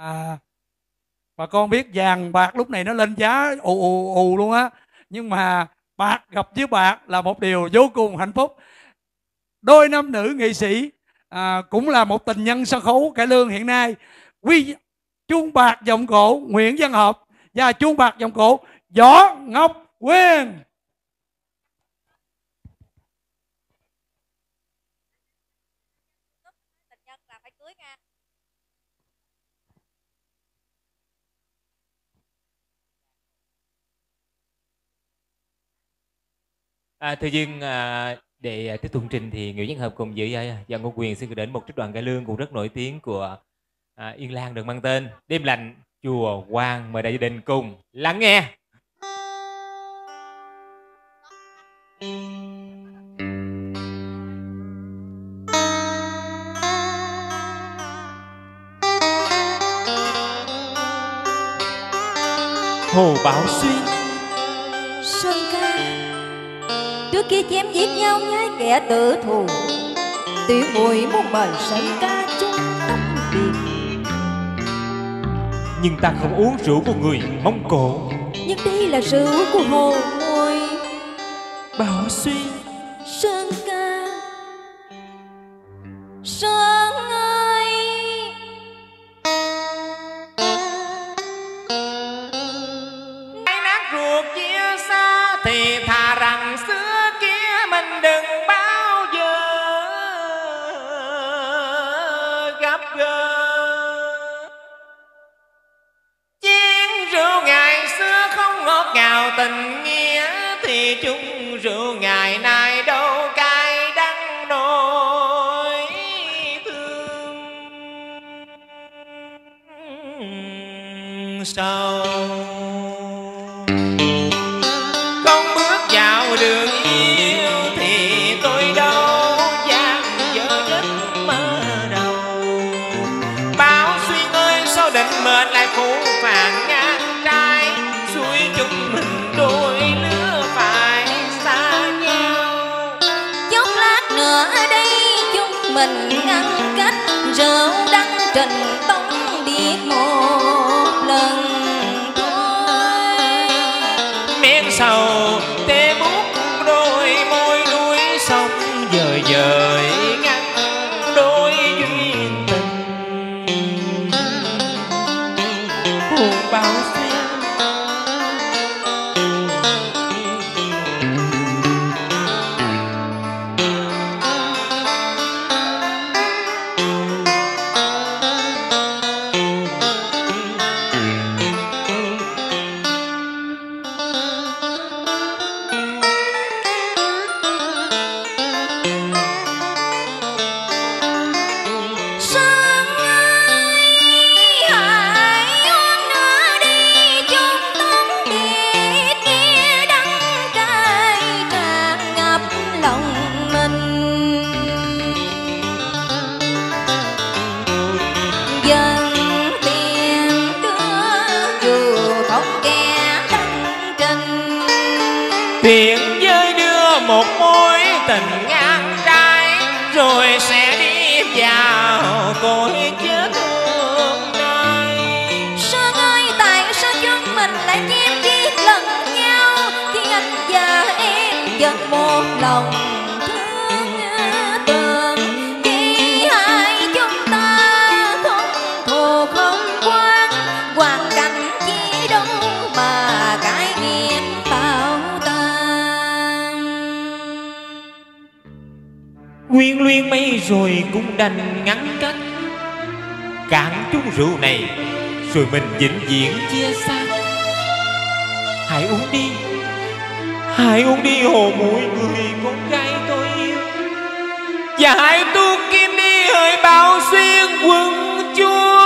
bà con biết vàng bạc lúc này nó lên giá ù ù ù luôn á, nhưng mà bạc gặp với bạc là một điều vô cùng hạnh phúc. Đôi nam nữ nghệ sĩ cũng là một tình nhân sân khấu cải lương hiện nay, chuông bạc vọng cổ Nguyễn Văn Hợp và chuông bạc vọng cổ Võ Ngọc Quyên. Thưa Dương, để tiếp tục trình thì Nguyễn Văn Hợp cùng với Võ Ngọc Quyên xin gửi đến một trích đoạn cải lương cũng rất nổi tiếng của Yên Lan được mang tên Đêm Lạnh Chùa Hoàng. Mời đại gia đình cùng lắng nghe. Hồ Bảo Xuyên. Sơn ca trước kia chém giết nhau nhái kẻ tử thù, tiểu muội muốn mời Sơn ca chung tách biệt. Nhưng ta không uống rượu của người Mông Cổ, nhưng đây là rượu của Hồ muội. Bảo Xuyên. Sơn ca, Sơn ơi, ai nát ruột chia xa thì thà rằng xưa kia mình đừng bao giờ gặp gỡ. Chén rượu ngày xưa không ngọt ngào tình nghĩa, thì chung rượu ngày nay đâu cay đắng nỗi thương sầu. Không bước vào đường yêu thì tôi đâu dám dở giấc mơ đầu. Bảo Xuyên ơi, sao định mệnh lại phủ phàng ngang trái, suối chúng mình đôi lứa phải xa nhau. chốc lát nữa ở đây chúng mình ngăn cách, rượu đắng trình tông biết một lần thôi. Miếng sầu tê bút đôi môi núi sông dời dời ngăn đôi duyên tình. Hồ Bảo Xuyên. Sơn ơi, hãy uống nữa đi chung tông biệt, kia đắng cay tràn ngập lòng mình. Dần tiền đưa dù không kẻ đăng trình, Tiền với đưa một mối tình ngang trái, rồi sẽ đi vào cõi chết tương lai. Sơn ơi, tại sao chúng mình lại chém giết lần nhau, khi anh và em vẫn một lòng thương tưởng. Vì hai chúng ta không thù không quan, hoàn cảnh chỉ đâu mà cái nghiệp tạo tan. Quyên luyên mấy rồi cũng đành ngắn cách, cạn chung rượu này rồi mình vĩnh viễn chia xa. Hãy uống đi, hãy uống đi Hồ muội người con gái tôi yêu, và hãy tu kim đi hỡi Bảo Xuyên quân chúa.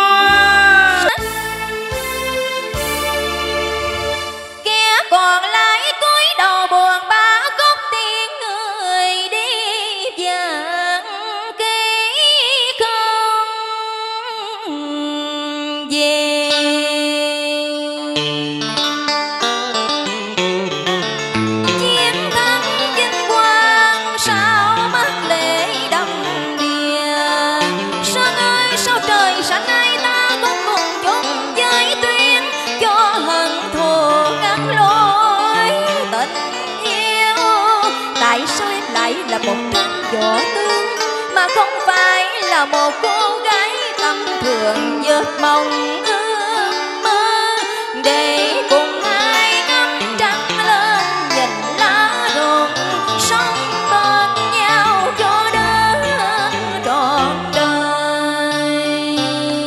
Kẻ còn lại cúi đầu buồn bã khóc tiếng người đi vàng ký không về. Chiến thắng vinh quang sao mắt lệ đầm đìa. Sơn ơi, sao trời xanh ai ta không cùng chốn một trang võ tướng, mà không phải là một cô gái tầm thường vượt mộng ước mơ, để cùng ai ngắm trăng lên nhìn lá rụng, sống bên nhau cho đến trọn đời.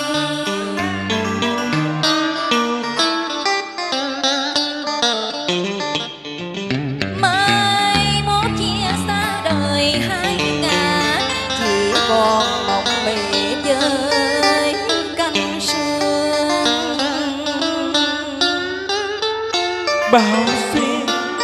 Mai mốt chia xa đời hai ngả, chỉ còn mộng mị với cánh sương. Bao xuyên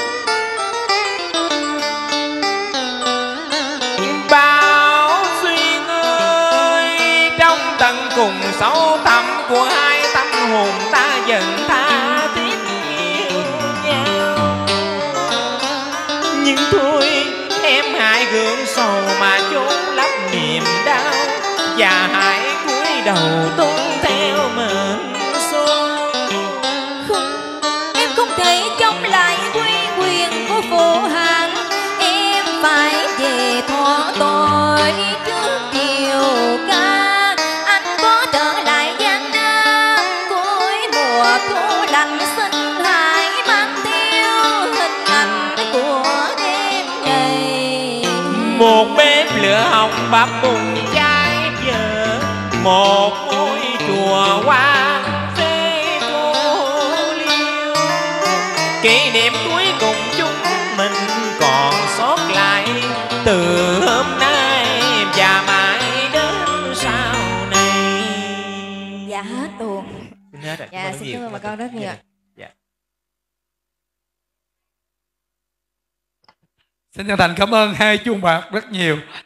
Bao xuyên ơi, trong tận cùng sâu thẳm của hai tâm hồn ta dần tha thiết yêu nhau. Nhưng thôi em hãy gượng sầu mà chốn lấp niềm đau, và hãy cúi đầu tuân theo mệnh số. Không, em không thể chống lại quy quyền của phụ hoàng. Em phải về thọ tội trước chiều ca. Anh có trở lại Giang Nam cuối mùa thu lạnh, xin hãy mang theo hình ảnh của em này. Một bếp lửa hồng bắp bùng cháy giờ, một ngôi chùa hoa phê cô liêu. Kỷ niệm cuối cùng chúng mình còn sót lại, từ hôm nay và mãi đến sau này. Dạ hết tuồng. Hết rồi. Dạ xin cảm ơn bà con rất nhiều. Dạ. Xin chân thành cảm ơn hai chuông bạc rất nhiều.